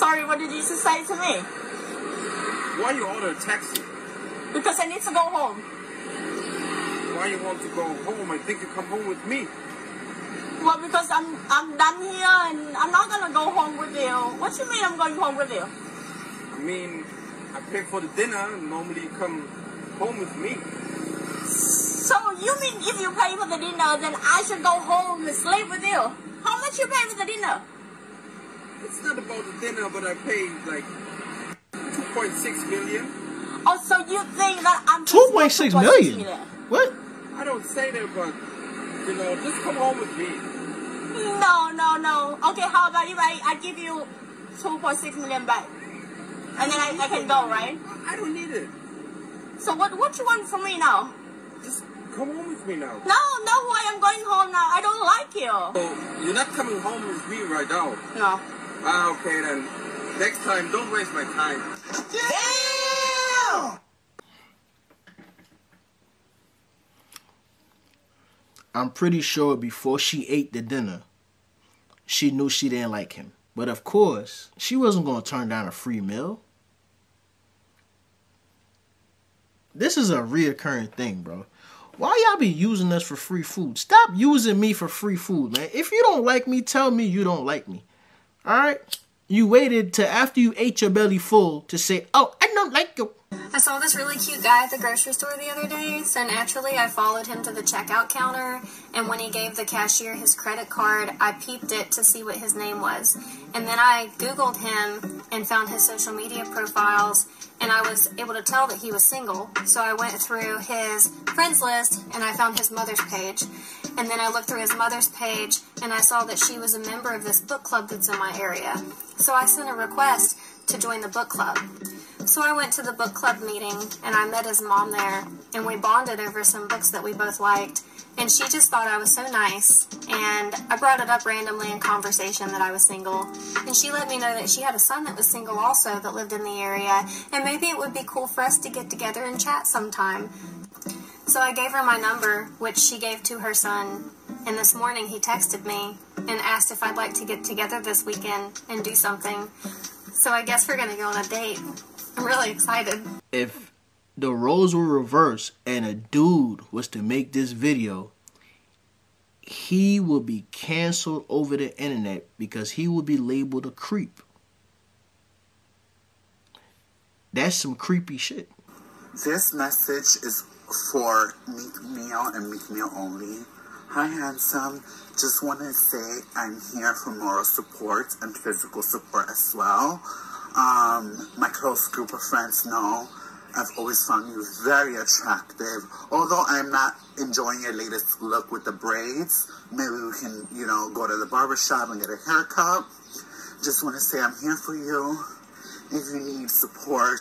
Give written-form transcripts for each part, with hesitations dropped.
sorry, what did you just say to me? Why you order a taxi? Because I need to go home. Why you want to go home? I think you come home with me. Well, because I'm done here and I'm not gonna go home with you. What you mean I'm going home with you? I mean, I pay for the dinner. Normally you come home with me. So you mean if you pay for the dinner, then I should go home and sleep with you? How much you pay for the dinner? It's not about the dinner, but I pay like 2.6 million. Oh, so you think that I'm 2.6 million? What? I don't say that, but you know, just come home with me. No. Okay, how about if I give you 2.6 million back? And then I can go, right? I don't need it. So what you want from me now? Just come home with me now. No, why I'm going home now? I don't like you. So you're not coming home with me right now? No. Okay then. Next time, don't waste my time. Damn! I'm pretty sure before she ate the dinner, she knew she didn't like him. But of course, she wasn't going to turn down a free meal. This is a reoccurring thing, bro. Why y'all be using us for free food? Stop using me for free food, man. If you don't like me, tell me you don't like me. All right? You waited till after you ate your belly full to say, oh, I don't like you. I saw this really cute guy at the grocery store the other day, so naturally I followed him to the checkout counter, and when he gave the cashier his credit card, I peeped it to see what his name was. And then I Googled him and found his social media profiles, and I was able to tell that he was single. So I went through his friends list, and I found his mother's page. And then I looked through his mother's page, and I saw that she was a member of this book club that's in my area. So I sent a request to join the book club. So I went to the book club meeting, and I met his mom there, and we bonded over some books that we both liked, and she just thought I was so nice, and I brought it up randomly in conversation that I was single, and she let me know that she had a son that was single also that lived in the area, and maybe it would be cool for us to get together and chat sometime. So I gave her my number, which she gave to her son, and this morning he texted me and asked if I'd like to get together this weekend and do something. So I guess we're going to go on a date. I'm really excited. If the roles were reversed and a dude was to make this video, he would be canceled over the internet because he would be labeled a creep. That's some creepy shit. This message is for Meek Mill and Meek Mill only. Hi, handsome. Just want to say I'm here for moral support and physical support as well. My close group of friends know I've always found you very attractive. Although I'm not enjoying your latest look with the braids, maybe we can, you know, go to the barbershop and get a haircut. Just want to say I'm here for you. If you need support,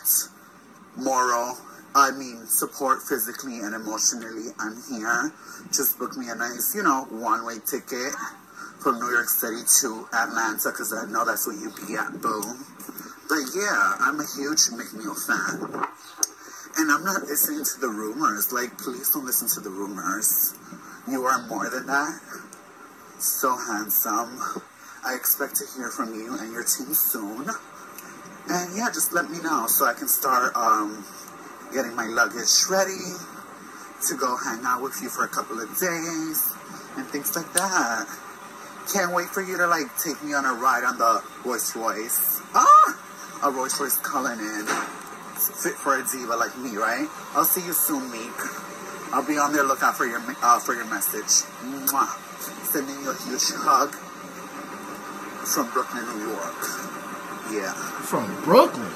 support physically and emotionally, I'm here. Just book me a nice, you know, one-way ticket from New York City to Atlanta, because I know that's where you be at, boo. But yeah, I'm a huge Meek Mill fan. And I'm not listening to the rumors. Like, please don't listen to the rumors. You are more than that. So handsome. I expect to hear from you and your team soon. And yeah, just let me know so I can start getting my luggage ready to go hang out with you for a couple of days and things like that. Can't wait for you to, like, take me on a ride on the Rolls Royce. A Rolls Royce Cullinan. Fit for a diva like me, right? I'll see you soon, Meek. I'll be on there looking for your message. Mwah. Sending you a huge hug from Brooklyn, New York. Yeah. From Brooklyn?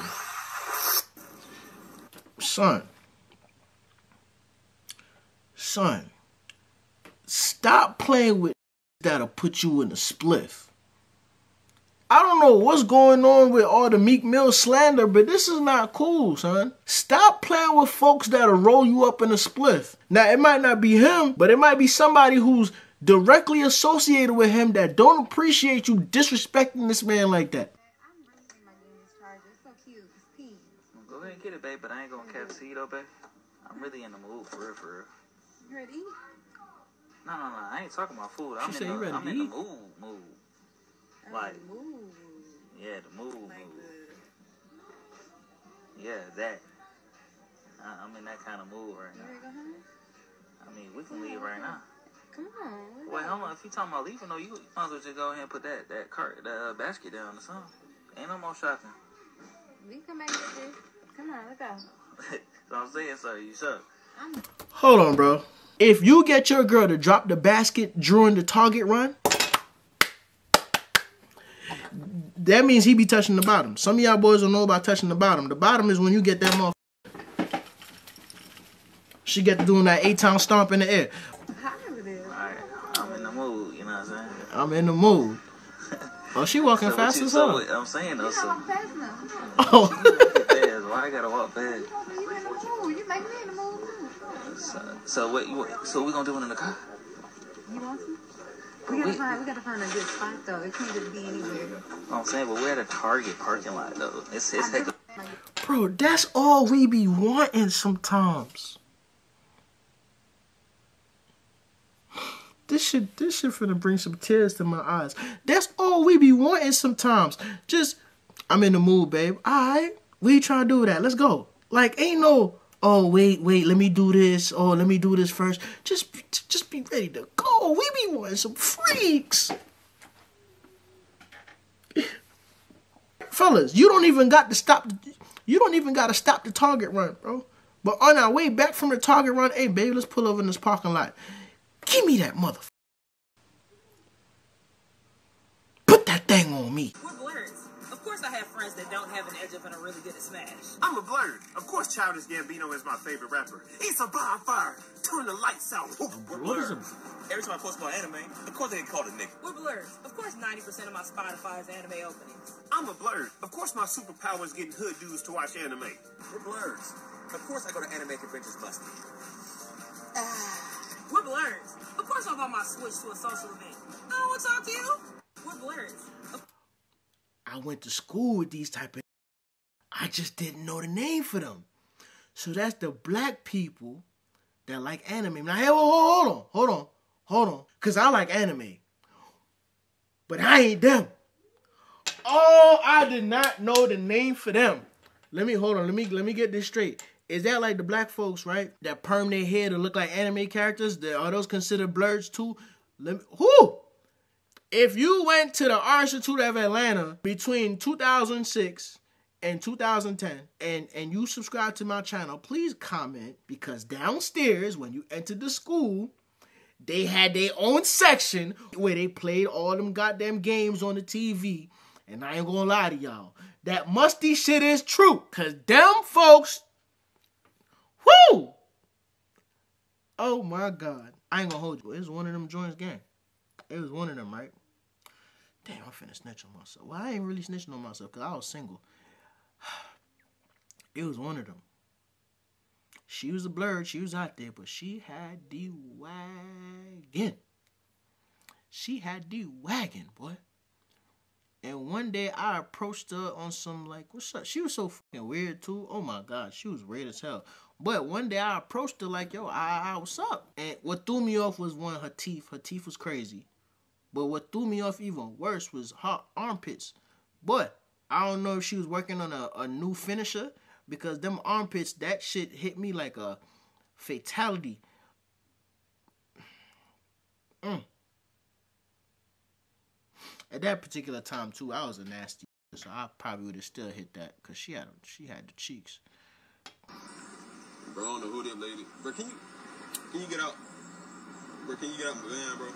Son, stop playing with that'll put you in a spliff. I don't know what's going on with all the Meek Mill slander, but this is not cool, son. Stop playing with folks that'll roll you up in a spliff. Now, it might not be him, but it might be somebody who's directly associated with him that don't appreciate you disrespecting this man like that. I'm really in my Yams charger. It's so cute. It's pink. Go ahead and get it, babe, but I ain't gonna catch see though, babe. I'm really in the mood for real, for real. You ready? No, I ain't talking about food. I'm in the mood. Like, Move. yeah, the mood. Like the Yeah, that. I'm in that kind of mood right You now. ready to go home? I mean, we can leave right now. Come on. Wait, hold on. If you talking about leaving, though, you might as well just go ahead and put that basket down or something. Ain't no more shopping. We can make this. Come on, let's go. So I'm saying, sir, you sure? Hold on, bro. If you get your girl to drop the basket during the Target run, that means he be touching the bottom. Some of y'all boys don't know about touching the bottom. The bottom is when you get that motherfucker. She get to doing that 8-town stomp in the air. Alright, I'm in the mood, you know what I'm saying? I'm in the mood. Oh, she walking fast as hell. I'm saying, though, so. Fast now. Oh. Fast. Why I gotta walk fast? You in the mood. You make me in the mood too. So we gonna do it in the car? You want to? We gotta find a good spot though. It can't just be anywhere. I'm saying, but we're at a Target parking lot though. It's heck of. Bro, that's all we be wanting sometimes. This shit finna bring some tears to my eyes. That's all we be wanting sometimes. Just, I'm in the mood, babe. Alright, we trying to do that. Let's go. Like, ain't no, oh, wait, let me do this. Oh, let me do this first. Just be ready to go. We be wanting some freaks. Fellas, you don't even got to stop. You don't even got to stop the Target run, bro. But on our way back from the Target run, hey, babe, let's pull over in this parking lot. Give me that motherfucker. Put that thing on me. We're blurs. Of course I have friends that don't have an edge up and are really good at Smash. I'm a blur. Of course Childish Gambino is my favorite rapper. He's a bonfire. Turn the lights out. We're blurs. Every time I post about anime, of course they get called a nigga. We're blurs. Of course 90% of my Spotify is anime openings. I'm a blur. Of course my superpower is getting hood dudes to watch anime. We're blurs. Of course I go to anime conventions busted. We're blurs. Of course I want my Switch to a social event. I don't want to talk to you. We're blurs. I went to school with these type of... I just didn't know the name for them. So that's the black people that like anime. Now, hey, hold on. Because I like anime. But I ain't them. Oh, I did not know the name for them. Let me get this straight. Is that like the black folks, right? That perm their hair to look like anime characters? Are those considered blurs too? If you went to the Art Institute of Atlanta between 2006 and 2010 and you subscribe to my channel, please comment, because downstairs when you entered the school, they had their own section where they played all them goddamn games on the TV. And I ain't gonna lie to y'all, that musty shit is true, because them folks... Woo! Oh my God. I ain't gonna hold you. It was one of them joints gang. It was one of them, right? Damn, I'm finna snitch on myself. Well, I ain't really snitching on myself because I was single. It was one of them. She was a blur. She was out there, but she had the wagon. She had the wagon, boy. And one day I approached her on some like, what's up? She was so fucking weird too. Oh my God, she was weird as hell. But one day I approached her like, yo, what's up? And what threw me off was one of her teeth. Her teeth was crazy. But what threw me off even worse was her armpits. But I don't know if she was working on a new finisher, because them armpits, that shit hit me like a fatality. At that particular time too, I was a nasty, so I probably would have still hit that, because she had the cheeks. Bro, I don't know who that lady. Bro, can you get out? Bro, can you get out my van, bro?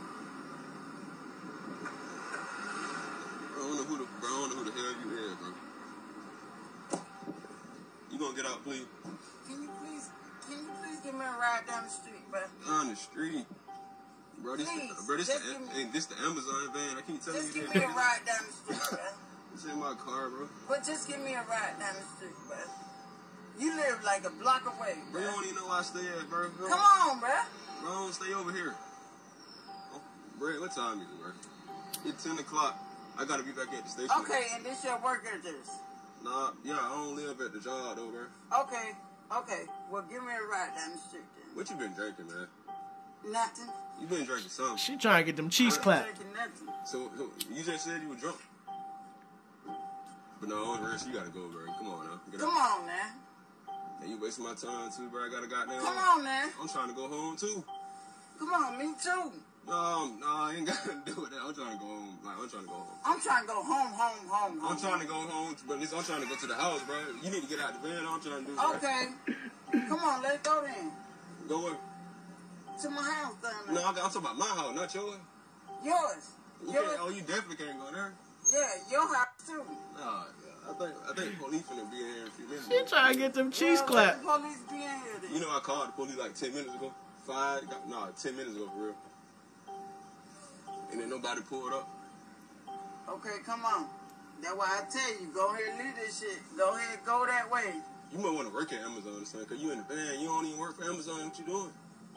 I don't know who the hell you is, bro. You gonna get out, please? Can you please give me a ride down the street, bro? On the street. Bro, this the Amazon van. I keep telling you. Just give me a ride down the street, bro. It's in my car, bro. But just give me a ride down the street, bro. You live like a block away, bro. Bro, you don't even know where I stay at, bro. Come on, bro. Bro, I don't stay over here. Oh, bro, what time is it, bro? It's 10 o'clock. I gotta be back at the station. Okay, and this your work address? Nah, yeah, I don't live at the job, though, bro. Okay. Well, give me a ride down the street, then. What you been drinking, man? Nothing. You been drinking something. She trying to get them cheeks clapped. Drinking nothing. So you just said you were drunk. But no, on the rest, you gotta go, bro. Come on now. Come on now. And you wasting my time too, bro. I gotta goddamn. Come on now. I'm trying to go home too. Come on, me too. No, I ain't got to do with that. I'm trying to go home. Like, I'm trying to go home. I'm trying to go home. I'm trying to go home, but I'm trying to go to the house, bro. You need to get out the van. I'm trying to do that. Okay. Come on, let's go then. Go where? To my house down there. No, I'm talking about my house, not yours. Yours. You definitely can't go there. Yeah, your house too. Nah, I think police finna be in here in a few minutes. She trying to get them cheese clapped. The police be in here then. You know I called the police like 10 minutes ago. 10 minutes ago for real. And then nobody pulled up. Okay, come on. That's why I tell you, go ahead and leave this shit. Go ahead, go that way. You might want to work at Amazon, son, because you in the van. You don't even work for Amazon. What you doing?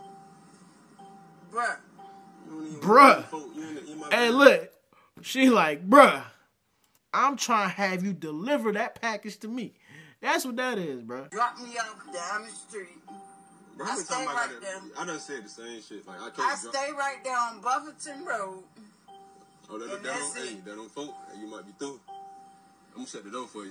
Bruh. Bruh. Hey, look. She like, bruh, I'm trying to have you deliver that package to me. That's what that is, bruh. Drop me off down the street. Bro, I stay right there. I done said the same shit. Like I stay right there on Buffington Road. Oh, that don't folk. You might be through. I'm gonna shut the door for you.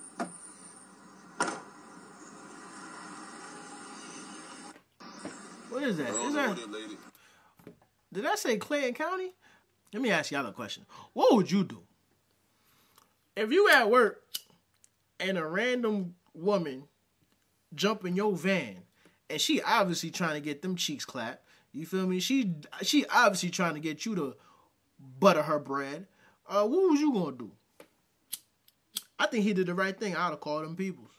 What is that? Is that? Did I say Clayton County? Let me ask y'all a question. What would you do if you at work and a random woman jump in your van and she obviously trying to get them cheeks clapped? You feel me? She obviously trying to get you to butter her bread. What was you gonna do? I think he did the right thing. I'd have called them peoples.